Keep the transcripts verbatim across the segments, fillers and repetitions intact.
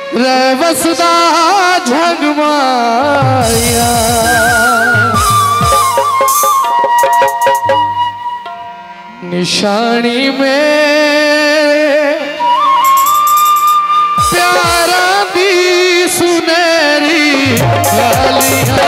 रे वसदा झगमाया निशानी में प्यारा दी सुनहरी गालियां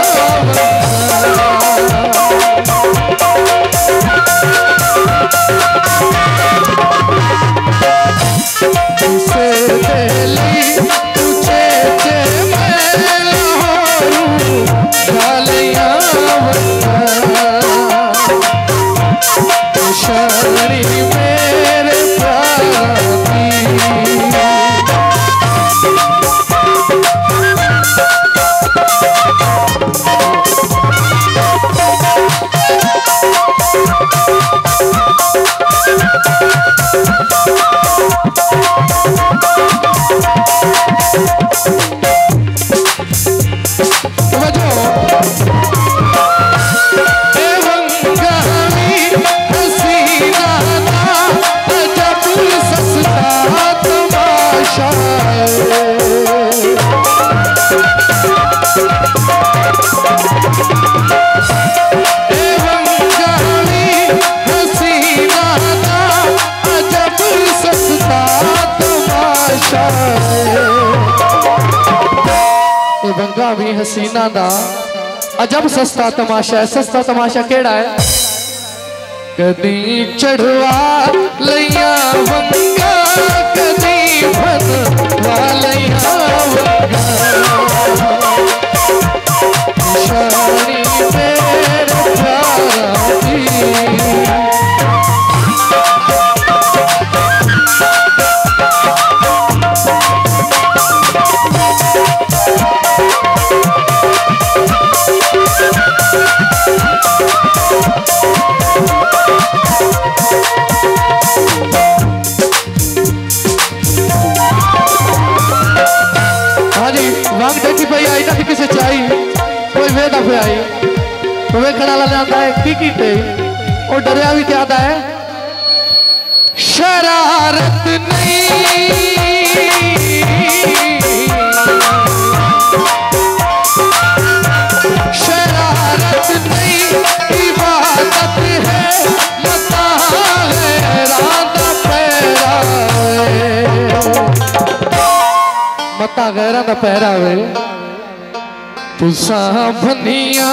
तुझसे दिली तुझे जे मैं लाहौरू गालियां निशानी मेरे प्यारा दी भी हसीना दा अजब सस्ता तमाशा है। सस्ता तमाशा केड़ा है? कदी चढ़वा लिया वंगा कदी बनवा लिया वंगा निशानी मेरे प्यारा दी किसे चाहिए कोई वे दफे आई तो वे खड़ा ला जाता है की कीते और डरिया भी क्या आता है शरारत नहीं शरारत नहीं इबादत है मता है रात पैरा मता गैरा दा पैरा वे तुसा भनिया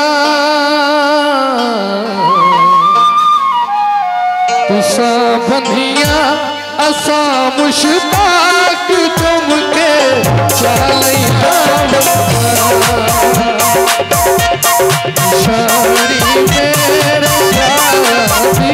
तुसा भनिया असा मुश्ताक तुम के चलिया शानी मेरे प्यारा दी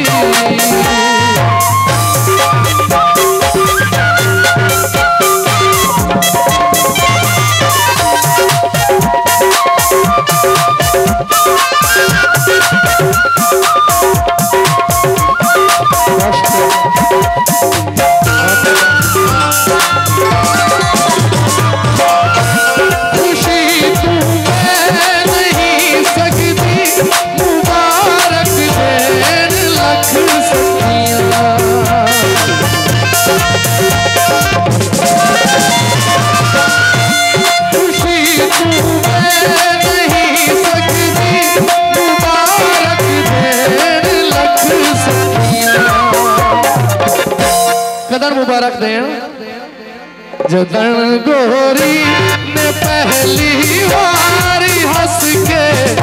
मुबारक दें जदन गोरी ने पहली बारी हंस के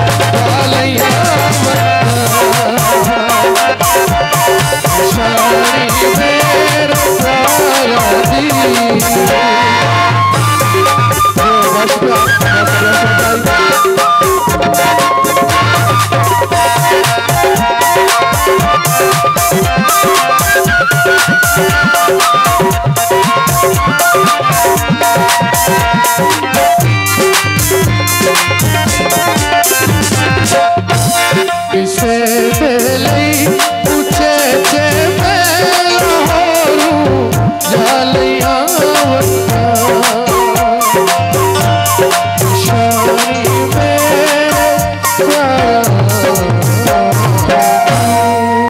शानी मेरे प्यारा दी